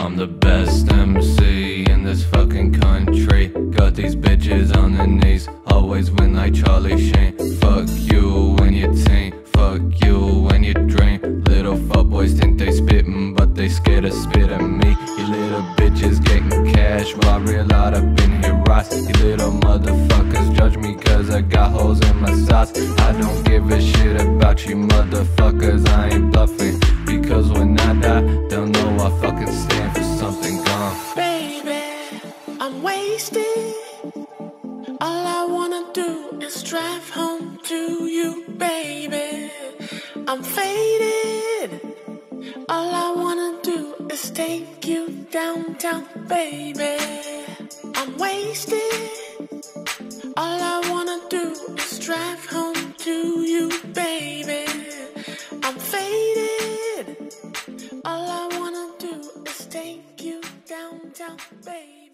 I'm the best MC in this fucking country. Got these bitches on their knees, always win like Charlie Sheen. Fuck you when you team, fuck you when you dream. Little fuckboys think they spittin', but they scared to spit at me. You little bitches getting cash while real out up in here rise. You little motherfuckers judge me cause I got holes in my socks. I don't give a shit about you motherfuckers, I ain't bluffing. Because when I die, they'll know I fucking stand for something gone. Baby, I'm wasted. All I wanna do is drive home to you, baby. I'm faded. All I wanna do is take you downtown, baby. I'm wasted. All I wanna do is drive home to you, baby. I'm faded. All I wanna do is take you downtown, baby.